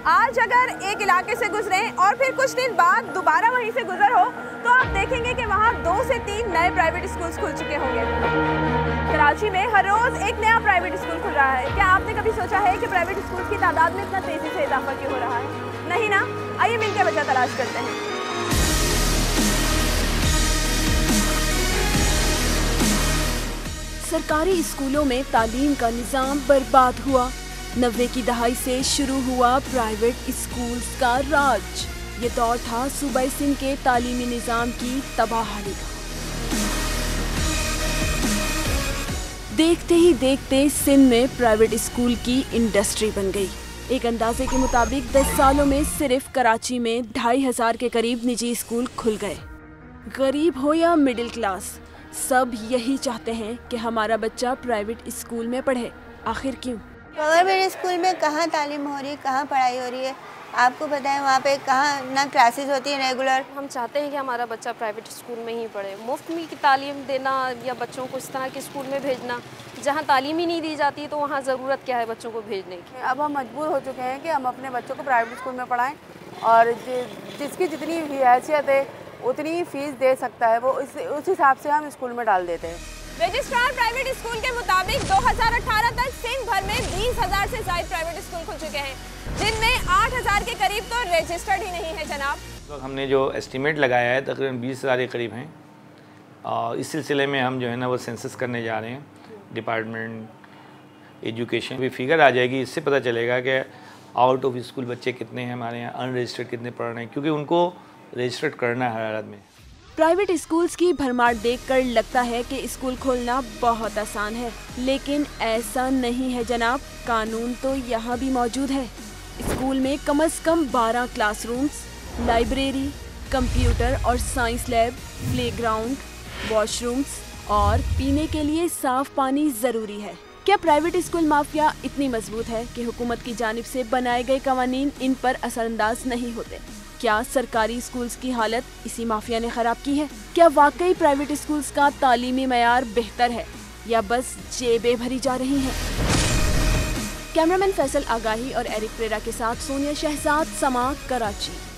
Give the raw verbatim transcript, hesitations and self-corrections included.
आज अगर एक इलाके से गुजरे और फिर कुछ दिन बाद दोबारा वहीं से गुजर हो तो आप देखेंगे कि वहाँ दो से तीन नए प्राइवेट स्कूल्स खुल चुके होंगे। कराची में हर रोज एक नया प्राइवेट स्कूल खुल रहा है। क्या आपने कभी सोचा है कि प्राइवेट स्कूल्स की तादाद में इतना तेजी से इजाफा क्यों हो रहा है? नहीं ना। आइए मिलकर वजह तलाश करते हैं। सरकारी स्कूलों में तालीम का निज़ाम बर्बाद हुआ। नब्बे की दहाई से शुरू हुआ प्राइवेट स्कूल्स का राज। ये दौर था सूबा सिंध के तालीमी निज़ाम की तबाही का। देखते ही देखते सिंध में प्राइवेट स्कूल की इंडस्ट्री बन गई। एक अंदाजे के मुताबिक दस सालों में सिर्फ कराची में ढाई हजार के करीब निजी स्कूल खुल गए। गरीब हो या मिडिल क्लास, सब यही चाहते हैं कि हमारा बच्चा प्राइवेट स्कूल में पढ़े। आखिर क्यों? प्राइवेट स्कूल में कहाँ तालीम हो रही है, कहाँ पढ़ाई हो रही है, आपको पता है वहाँ पे कहाँ ना क्लासेस होती है रेगुलर। हम चाहते हैं कि हमारा बच्चा प्राइवेट स्कूल में ही पढ़े। मुफ्त में की तालीम देना या बच्चों को इस तरह के स्कूल में भेजना जहाँ तालीम ही नहीं दी जाती तो वहाँ ज़रूरत क्या है बच्चों को भेजने की। अब हम मजबूर हो चुके हैं कि हम अपने बच्चों को प्राइवेट स्कूल में पढ़ाएं और जिसकी जितनी हैसियत है उतनी फीस दे सकता है वो उस हिसाब से हम स्कूल में डाल देते हैं। रजिस्ट्रार प्राइवेट स्कूल के मुताबिक दो हज़ार अठारह तक सिंध भर में बीस हजार से ज्यादा प्राइवेट स्कूल खुल चुके हैं, जिनमें आठ हजार के करीब तो रजिस्टर्ड ही नहीं है जनाब। तो हमने जो एस्टीमेट लगाया है तकरीबन बीस हज़ार के करीब हैं। और इस सिलसिले में हम जो है ना वो सेंसस करने जा रहे हैं। डिपार्टमेंट एजुकेशन भी फिगर आ जाएगी, इससे पता चलेगा कि आउट ऑफ स्कूल बच्चे कितने हैं हमारे यहाँ, अनरजिस्टर्ड कितने पढ़ रहे हैं, क्योंकि उनको रजिस्टर्ड करना है हर हालत में। प्राइवेट स्कूल्स की भरमार देखकर लगता है कि स्कूल खोलना बहुत आसान है, लेकिन ऐसा नहीं है जनाब। कानून तो यहाँ भी मौजूद है। स्कूल में कम से कम बारह क्लासरूम्स, लाइब्रेरी, कंप्यूटर और साइंस लैब, प्लेग्राउंड, वॉशरूम्स और पीने के लिए साफ पानी जरूरी है। क्या प्राइवेट स्कूल माफिया इतनी मजबूत है कि हुकूमत की जानिब से बनाए गए कवानीन इन पर असरअंदाज नहीं होते? क्या सरकारी स्कूल्स की हालत इसी माफिया ने खराब की है? क्या वाकई प्राइवेट स्कूल्स का तालीमी मयार बेहतर है या बस जेबें भरी जा रही हैं? कैमरामैन फैसल आगाही और एरिक प्रेरा के साथ सोनिया शहजाद, समा, कराची।